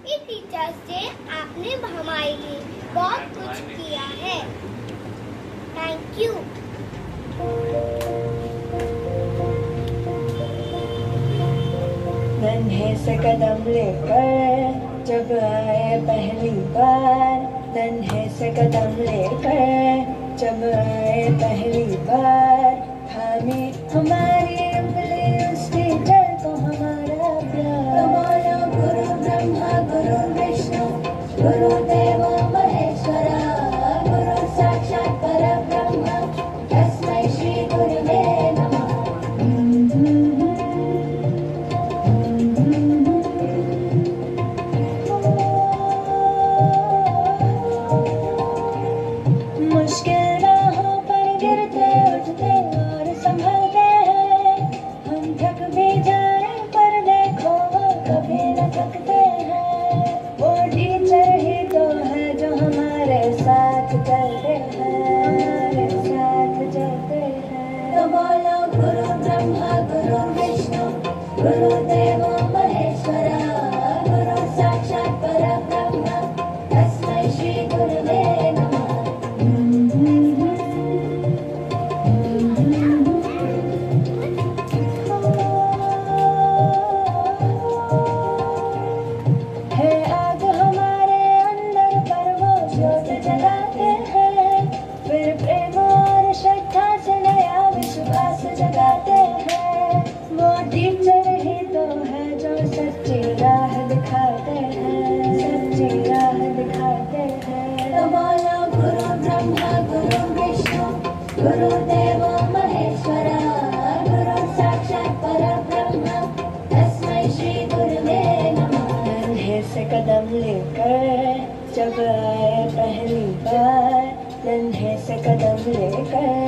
आपके टीचर्स से आपने हमारे लिए बहुत कुछ किया है। Thank you. नन्हे से कदम लेकर जब आए पहली बार, नन्हे से कदम लेकर जब आए पहली बार, थामी हमारी उंगली उस टीचर को हमारा प्यार। बोलो गुरु ब्रह्मा गुरु विष्णु गुरुदेवो महेश्वरा, गुरु साक्षात् परब्रह्म तस्मै श्री गुरुवे नमः। मुश्किल राहों पर गिरते उठते और संभलते हैं, हम थक भी जाए पर देखो वो कभी न थकते हैं। वो टीचर ही तो है जो हमारे साथ चलते हैं, हमारे साथ चलते हैं। तो बोलो गुरु ब्रह्मा गुरु विष्णु गुरुदेवो महेश्वरा, गुरु साक्षात् परब्रह्म तस्मै श्री गुरुवे नमः। है आग हमारे अंदर पर वो ज्योत जलाते हैं, फिर प्रेम और श्रद्धा से नया विश्वास जगाते हैं। वो टीचर ही तो है जो सच्ची राह दिखाते हैं, सच्ची राह दिखाते हैं। तो बोलो गुरु ब्रह्मा गुरु विष्णु गुरुदेवो महेश्वरा, गुरु साक्षात् परब्रह्म तस्मै श्री गुरुवे नमः। नन्हे से कदम लेकर जब आए पहली बार, नन्हे से कदम लेकर